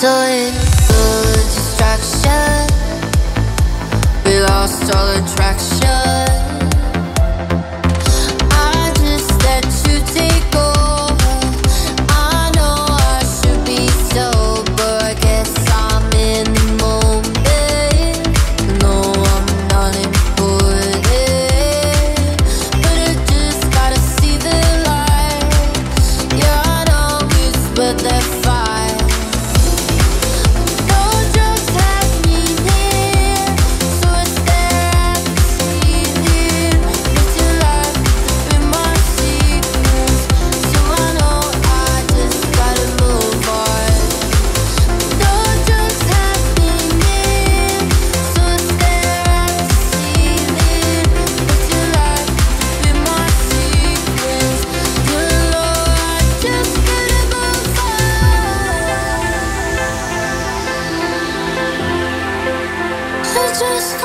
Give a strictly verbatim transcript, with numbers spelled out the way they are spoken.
So it's a distraction. We lost all attraction. I just let you take over. I know I should be sober. I guess I'm in the moment. No, I'm not important, but I just gotta see the light. Yeah, I know it's worth the fight. Just